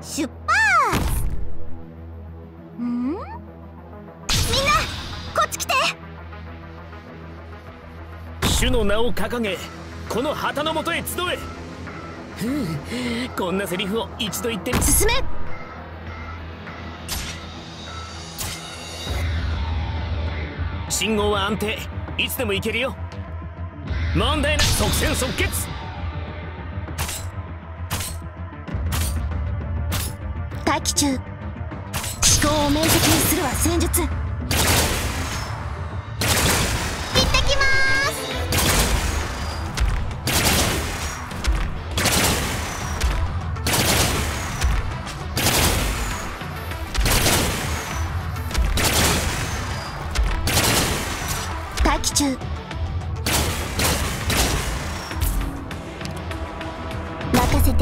出発。みんなこっち来て。 主の名を掲げこの旗の下へ集え。こんなセリフを一度言って進め。 信号は安定、いつでも行けるよ。問題なく即戦即決。 待機中。思考を明晰にするは戦術。行ってきまーす。待機中。任せて。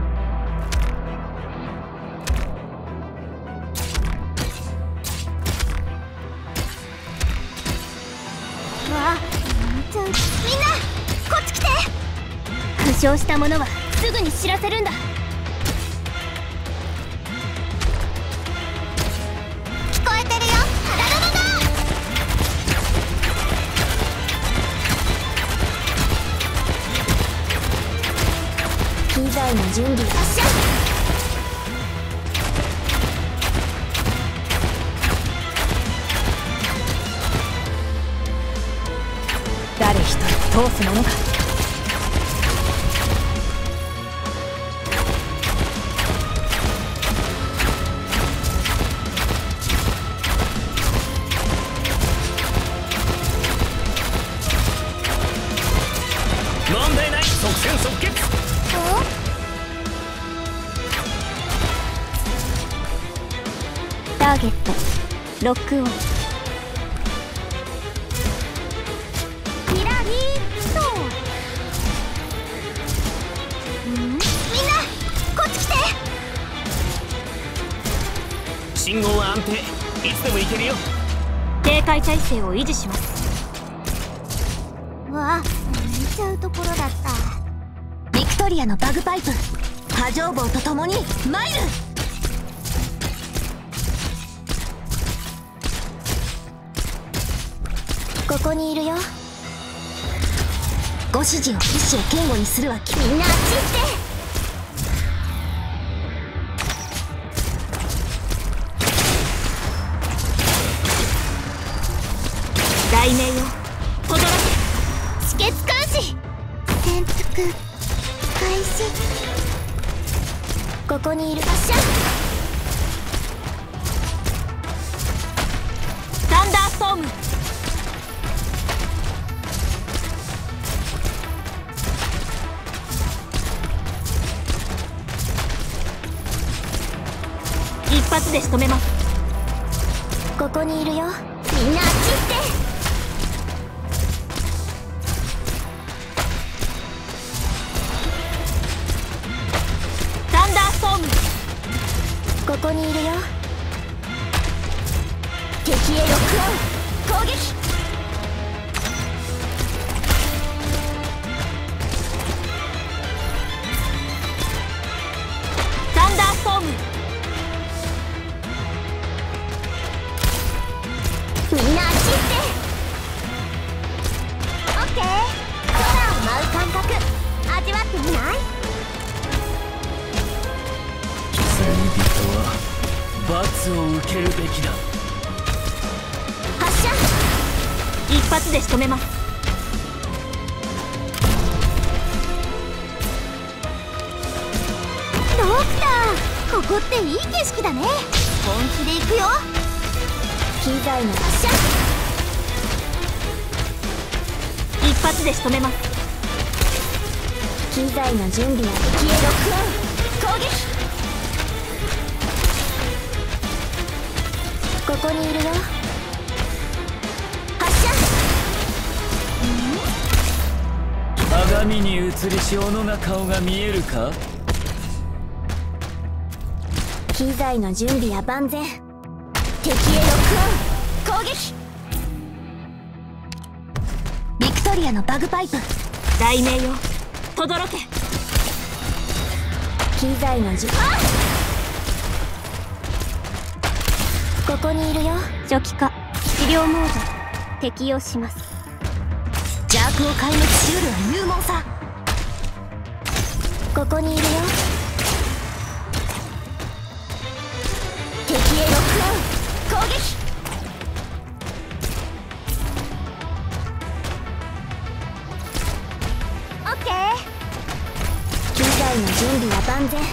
みんなこっち来て。負傷した者はすぐに知らせるんだ。聞こえてるよ。体のだ。機材の準備。発射。 誰一人通すものか。 問題ない、即戦即決。 ターゲットロックオン。 信号は安定、いつでも行けるよ。 警戒態勢を維持します。 わあ、抜いちゃうところだった。ビクトリアのバグパイプ波状棒とともにマイル。ここにいるよ。ご指示を意志を堅固にするわ。みんなあっち行って。 雷鳴よ、轟け。 止血監視。潜伏開始。ここにいる。発射。 サンダーストーム。一発で仕留めます。 ここにいるよ。みんなあっち行って。ここにいるよ。敵へロックオン。攻撃。 サンダーストーム。 みんなあっち行って。オッケー。空を舞う感覚味わってみない？ 罰を受けるべきだ。 発射。 一発で仕留めます。 ドクター、ここっていい景色だね。本気で行くよ。機材の発射。 一発で仕留めます。 機材の準備や敵へロックオン。攻撃。ここにいるよ。発射。 鏡に映りし斧が顔が見えるか。 機材の準備は万全。敵へロックオン。攻撃。ビクトリアのバグパイプ。 雷鳴よ、轟け。 機材の準備。 こにいるよ。 初期化治療モード適用します。 邪悪を壊滅しうるは勇猛さ。ここにいるよ。敵へロックオン攻撃。オッケー。機材の準備は万全。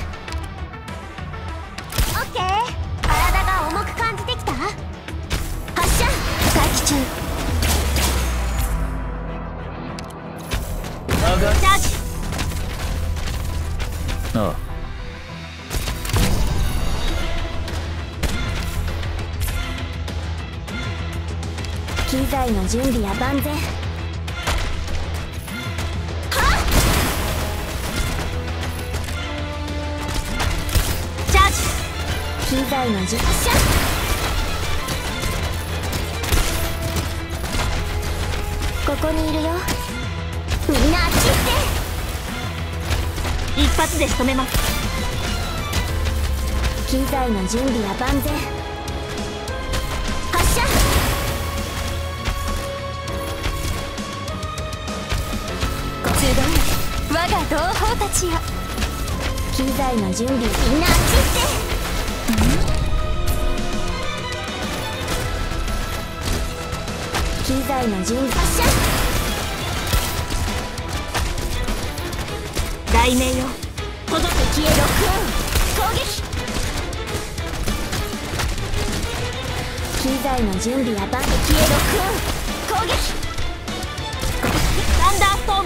オッケー。体が重く感じてきた。発射。待機中。 チャージ。 ああ、 機材の準備は万全。 チャージ。 機材の準備。発射。ここにいるよ。みんなあっち行って。 一発で仕留めます。 機材の準備は万全。発射。集い我が同胞たちよ。機材の準備。みんなあっち行って。機材の準備。発射。 雷鳴よ届け。 敵へロックオン攻撃。機材の準備は万全。敵へロックオン攻撃。 サンダーストーム。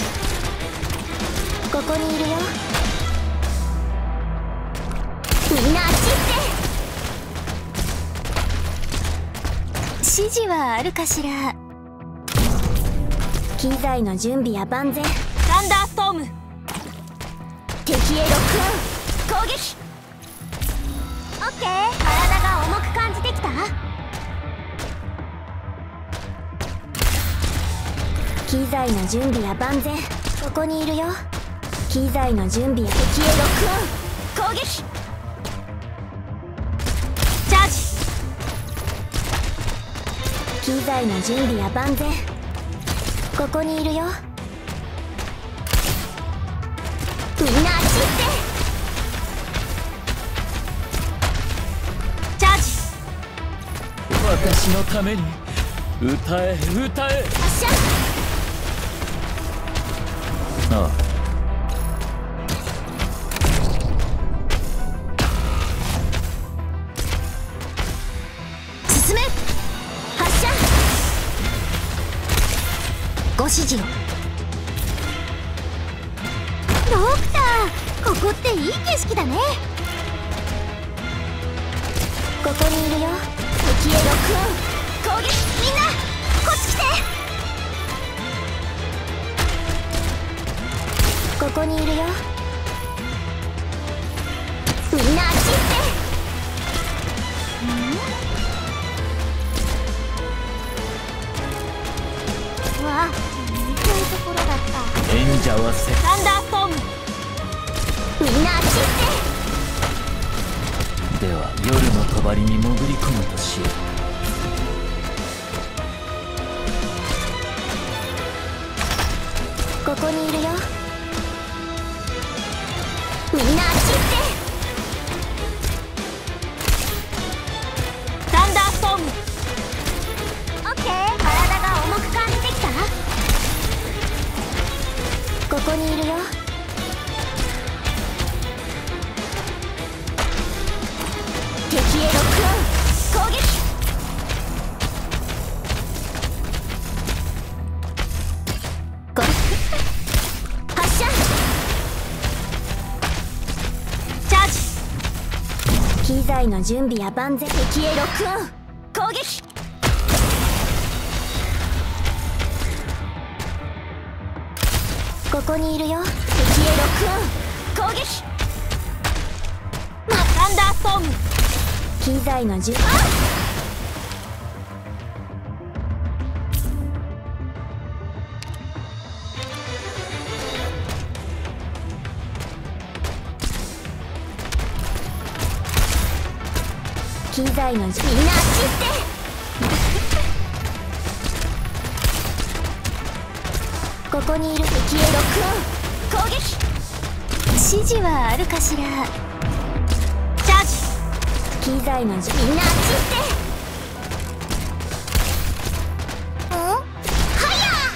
ここにいるよ。みんなあっち行って。指示はあるかしら。機材の準備は万全。 サンダーストーム。 敵へロックオン攻撃。オッケー。体が重く感じてきた。機材の準備は万全。ここにいるよ。機材の準備は。敵へロックオン攻撃。 チャージ。 機材の準備は万全。ここにいるよ。みんなあっち行って。 チャージ。 私のために歌え歌え。 発射。 ああ、 進め。発射。ご指示を。ドクター、ここっていい景色だね。ここにいるよ。敵へロックオン攻撃。みんなこっち来て。ここにいるよ。みんなあっち行って。わあ、見たいところだった。 演者はせ。 サンダーストーム。 みんなあっち行って。 では夜の帳に潜り込むとしよう。 ここにいるよ。みんなあっち行って。 サンダーストーム。 オッケー。体が重く感じてきた。ここにいるよ。敵へロックオン攻撃。発射。 チャージ。 機材の準備は万全。敵へロックオン攻撃。ここにいるよ。敵へロックオン攻撃。 サンダーストーム。 機材の準備。機機材のみんなあっち行ってここにいる敵へロックオン攻撃指示はあるかしら。チャージ機材のみんなあっち行ってんはや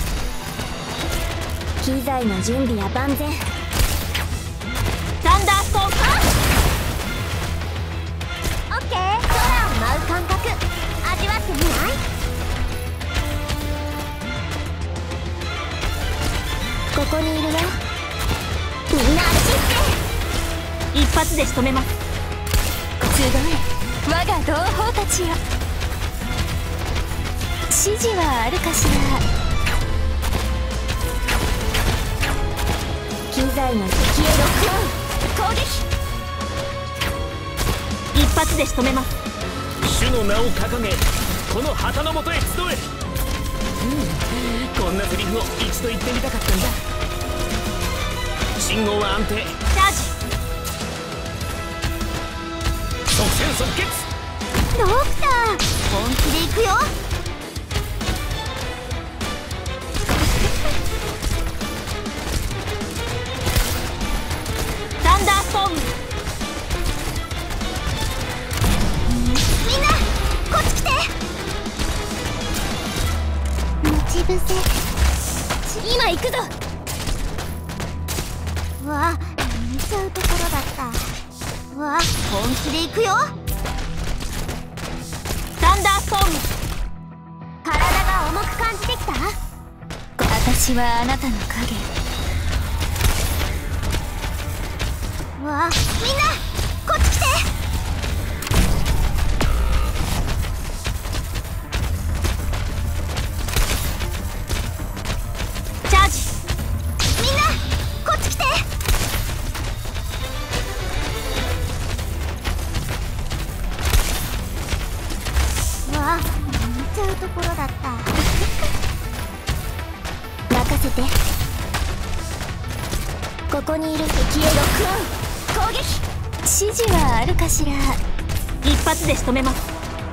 機材の準備は万全。サンダーストーンオッケー。空を舞う感覚味わってみない？ここにいるよ。みんなあっち行って一発で仕留めます。集え我が同胞たちよ。指示はあるかしら。機材の敵へロックオン攻撃一発で仕留めます。 主の名を掲げこの旗の下へ集え。こんなセリフを一度言ってみたかったんだ。信号は安定。チャージ即戦即決。 ドクター本気で行くよ。サンダーストームみんなこっち来て。待ち伏せ今行くぞ。うわ見ちゃうところだった。うわ本気で行くよ。サンダーストーム体が重く感じてきた。私はあなたの影。うわみんなこっち来て。チャージみんなこっち来て。うわ見ちゃうところだった。任せて。ここにいる敵へロックオン攻撃指示はあるかしら。一発で仕留めます。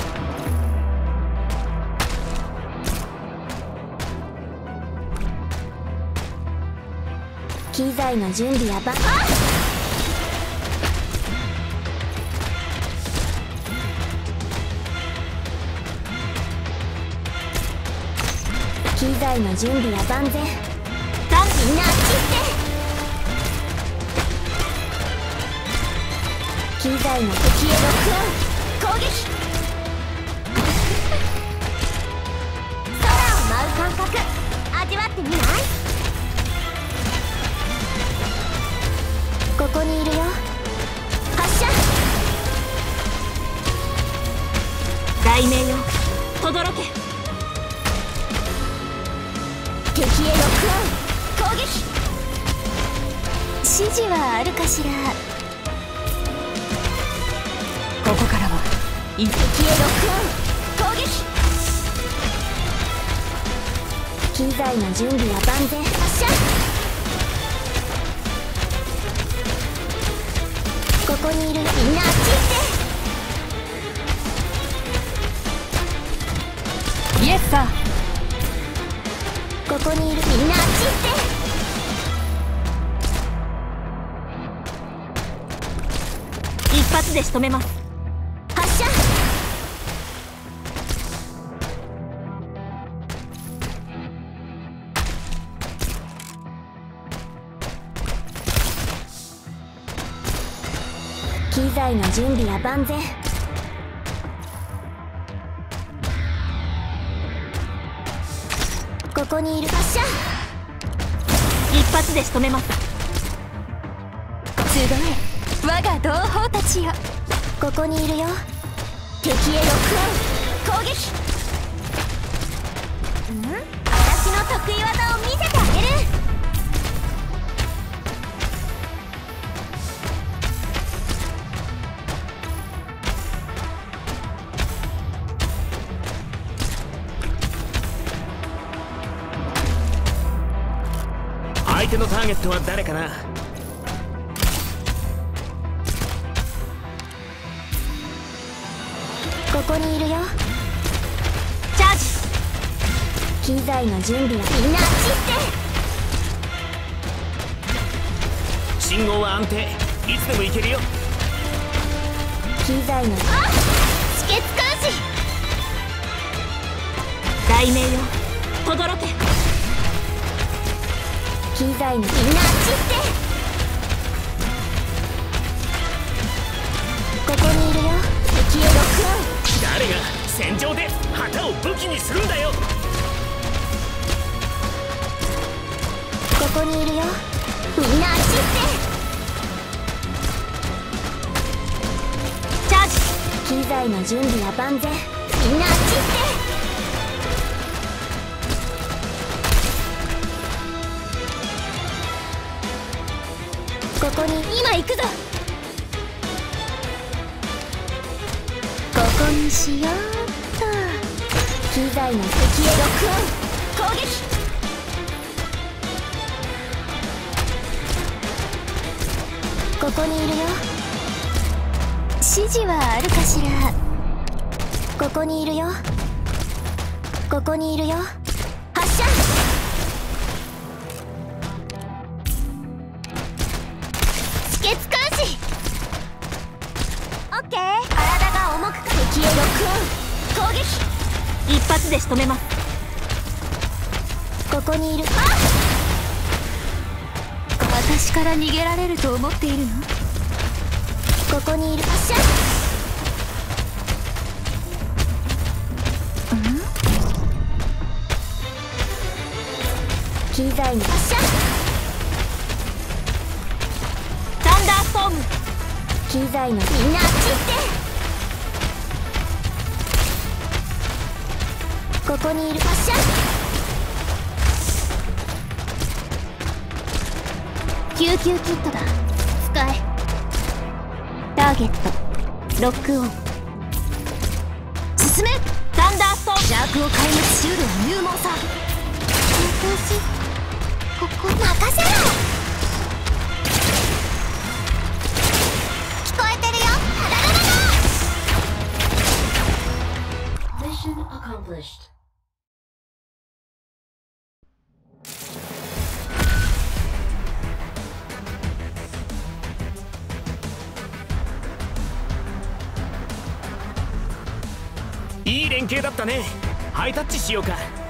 機材の準備は機材の準備は万全。みんなあっち行って機材の敵へロックオン攻撃空を舞う感覚味わってみない？ここにいるよ。発射雷鳴よ轟け。敵へロックオン攻撃指示はあるかしら。ここからは敵へロックオン攻撃機材の準備は万全。発射ここにいるみんなあっち行ってイエスサー。ここにいるみんなあっち行って一発で仕留めます。発射機材の準備は万全。ここにいる。発射一発で仕留めます。集え我が同胞たちよ。ここにいるよ。敵へロックオン攻撃私の得意技を見せてあげる。 相手のターゲットは誰かな。 ここにいるよ。チャージ。機材の準備はみんなあっち行って。 信号は安定、いつでも行けるよ。 機材の止血監視。題名よ、轟け。機材のみんなあっち行って。ここにいるよ。敵へロックオン。 誰が戦場で旗を武器にするんだよ。 ここにいるよ。みんなあっち行って。チャージ。機材の準備は万全。みんなあっち行って。ここに今行くぞ。ここにしようっと。機材の敵へロックオン。攻撃。ここにいるよ。指示はあるかしら。ここにいるよ。ここにいるよ。発射。止血監視。オッケー。体が重くか。敵へロックオン。攻撃。一発で仕留めます。ここにいる。私から逃げられると思っているの？ここにいる。発射。機材に発射。サンダーストーム。機材のみんなあっち行って。ここにいる。発射。救急キットだ。使え。ターゲットロックオン。進め。サンダーストーム。邪悪を壊滅しうる入門さ。私ここ任せろ。聞こえてるよ。Mission accomplished。 いい連携だったね。ハイタッチしようか。